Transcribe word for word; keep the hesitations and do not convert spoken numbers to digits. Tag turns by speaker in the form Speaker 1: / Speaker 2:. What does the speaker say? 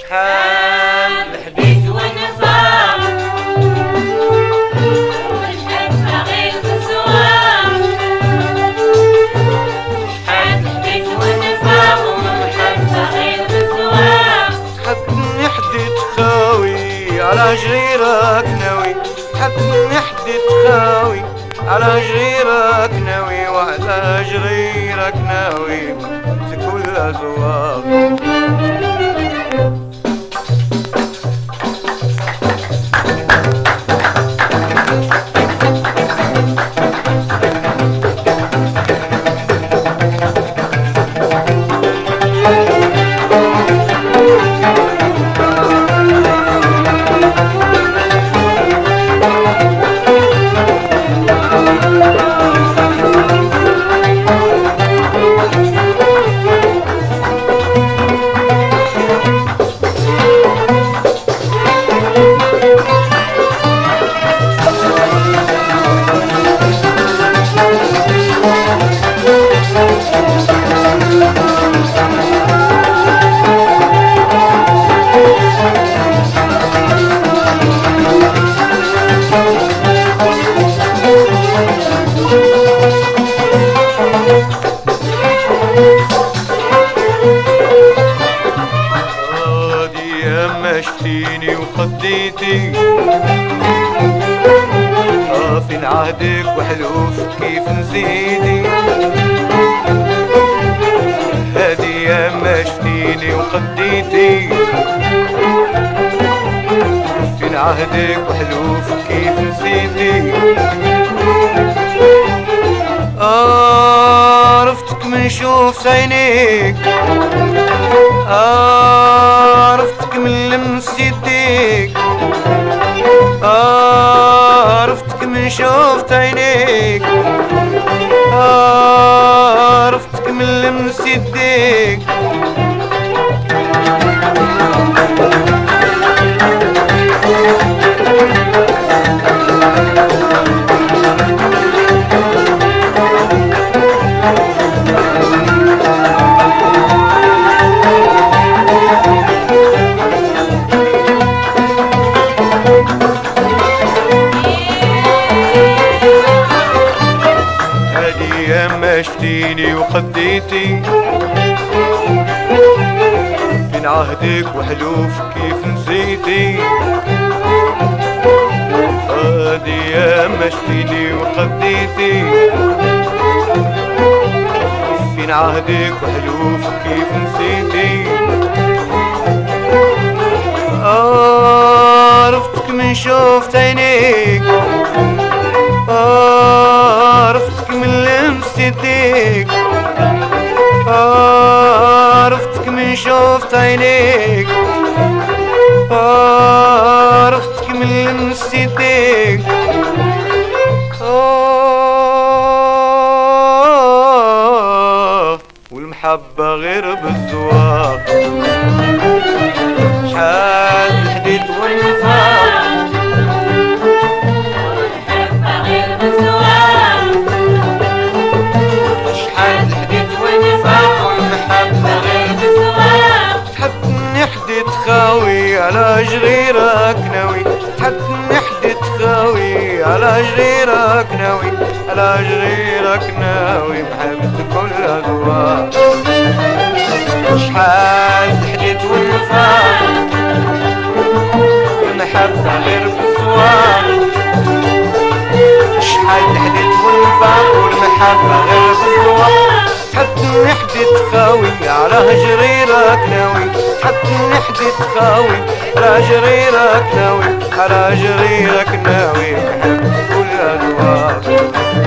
Speaker 1: شحال الحديث والنفاق والحب غير بالزواق. شحال الحديث والنفاق والحب غير بالزواق.
Speaker 2: حبني حديت خاوي على جريرك ناوي، حبني حديت خاوي على جريرك ناوي، وعلى جريرك ناوي كل زواق. مشتيني وخديتي آه فين عهدك وحلوف كيف نزيدي. هادي يا مشتيني وخديتي فين عهدك وحلوف كيف نزيدي. آه عرفتك من شوف عينيك، آه عرفتك من لمس يديك، آه عرفتك من شوفت عينيك، آه عرفتك من لمس يديك. مشتيني وخديتي من عهدك وحلوف كيف نسيتي. هادي يا مشتيني وخديتي من عهدك وحلوف كيف نسيتي. آه عرفتك من شوفت عينيك، آه عرفتك من لمس يديك، آه عرفتك من شوفت عينيك، آه عرفتك من لمس يديك. آه والمحبة غير بالزواق. شحال الحديث والنفاق خاوي على جريرك ناوي، حبني حديت خاوي على جريرك ناوي، على جريرك ناوي محبت كل أذواق. شحال حديت والنفاق المحبة غير بالزواق. شحال حديت والنفاق والمحبة غير بالزواق. حبني حديت خاوي على جريرك ناوي، حبني حديت خاوي على جريرك ناوي، على جريرك ناوي محب كل أذواق.